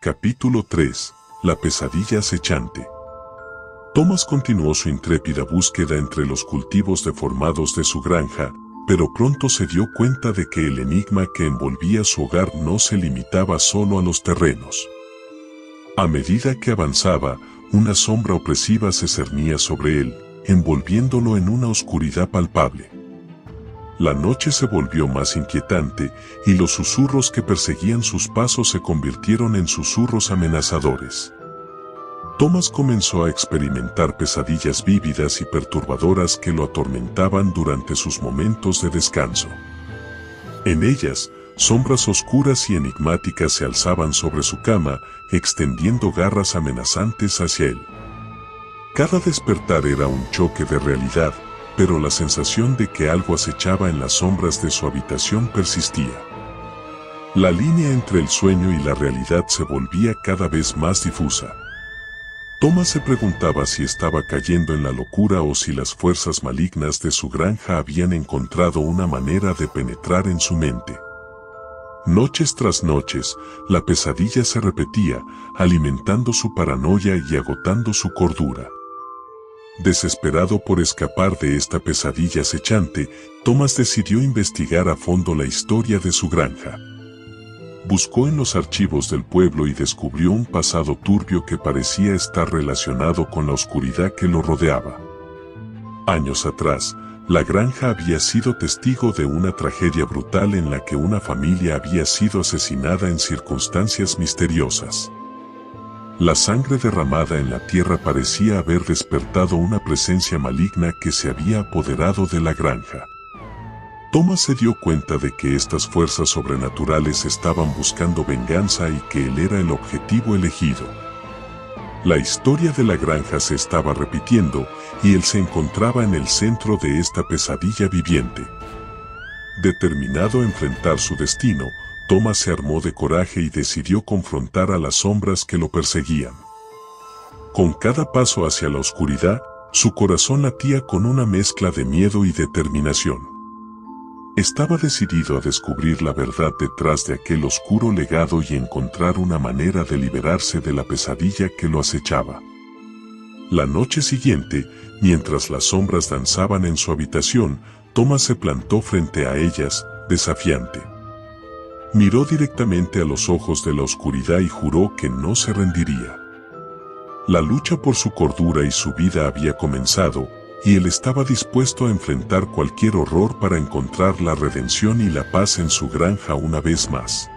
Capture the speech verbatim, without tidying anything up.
Capítulo tres. La pesadilla acechante. Thomas continuó su intrépida búsqueda entre los cultivos deformados de su granja, pero pronto se dio cuenta de que el enigma que envolvía su hogar no se limitaba solo a los terrenos. A medida que avanzaba, una sombra opresiva se cernía sobre él, envolviéndolo en una oscuridad palpable. La noche se volvió más inquietante, y los susurros que perseguían sus pasos se convirtieron en susurros amenazadores. Thomas comenzó a experimentar pesadillas vívidas y perturbadoras que lo atormentaban durante sus momentos de descanso. En ellas, sombras oscuras y enigmáticas se alzaban sobre su cama, extendiendo garras amenazantes hacia él. Cada despertar era un choque de realidad, pero la sensación de que algo acechaba en las sombras de su habitación persistía. La línea entre el sueño y la realidad se volvía cada vez más difusa. Thomas se preguntaba si estaba cayendo en la locura o si las fuerzas malignas de su granja habían encontrado una manera de penetrar en su mente. Noches tras noches, la pesadilla se repetía, alimentando su paranoia y agotando su cordura. Desesperado por escapar de esta pesadilla acechante, Thomas decidió investigar a fondo la historia de su granja. Buscó en los archivos del pueblo y descubrió un pasado turbio que parecía estar relacionado con la oscuridad que lo rodeaba. Años atrás, la granja había sido testigo de una tragedia brutal en la que una familia había sido asesinada en circunstancias misteriosas. La sangre derramada en la tierra parecía haber despertado una presencia maligna que se había apoderado de la granja. Thomas se dio cuenta de que estas fuerzas sobrenaturales estaban buscando venganza y que él era el objetivo elegido. La historia de la granja se estaba repitiendo y él se encontraba en el centro de esta pesadilla viviente. Determinado a enfrentar su destino, Thomas se armó de coraje y decidió confrontar a las sombras que lo perseguían. Con cada paso hacia la oscuridad, su corazón latía con una mezcla de miedo y determinación. Estaba decidido a descubrir la verdad detrás de aquel oscuro legado y encontrar una manera de liberarse de la pesadilla que lo acechaba. La noche siguiente, mientras las sombras danzaban en su habitación, Thomas se plantó frente a ellas, desafiante. Miró directamente a los ojos de la oscuridad y juró que no se rendiría. La lucha por su cordura y su vida había comenzado, y él estaba dispuesto a enfrentar cualquier horror para encontrar la redención y la paz en su granja una vez más.